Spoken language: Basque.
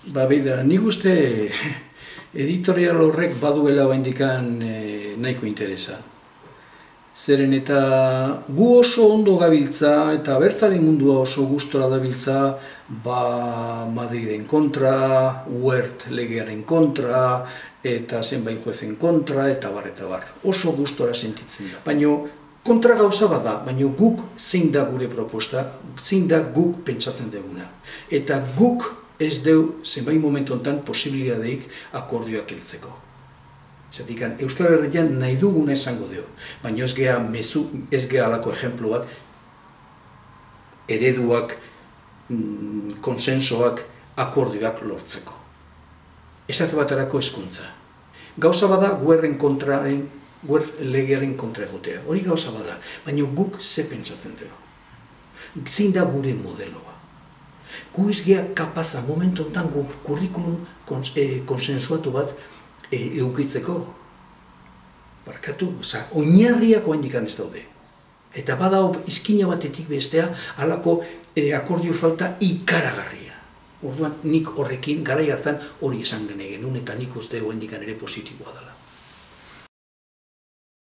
Bida, nik uste editorial horrek baduela oraindikan nahiko interesa. Zeren eta gu oso ondo gabiltza eta abertzale mundua oso gustora dabiltza Madriden kontra, Wert legearen kontra, eta zenbait juezen kontra, eta bar. Oso gustora sentitzen da. Baina kontra gauza bada, baina guk zein da gure proposta, zein da guk pentsatzen duguna. Eta guk ez deu zenbait momentu honetan posibilidadeik akordioak heltzeko. Zatik, Euskal Herrian nahi duguna esango dugu, baina ez geha alako ejemplu bat, ereduak, konsensoak, akordioak lortzeko. Esate baterako hezkuntza. Gauza bada guerren kontraren, legearen kontra egotea. Hori gauza bada, baina guk ze pentsatzen dugu. Zein da gure modeloa. Gu ez geha kapaza momentu honetan kurrikulum konsensuatu bat eukitzeko. Barkatu, oinarriak oraindik ez daude. Eta bada izkina batetik bestea halako akordio falta ikaragarria. Orduan nik horrekin garai hartan hori esan genuen eta nik uste oraindik ere positiboa dela.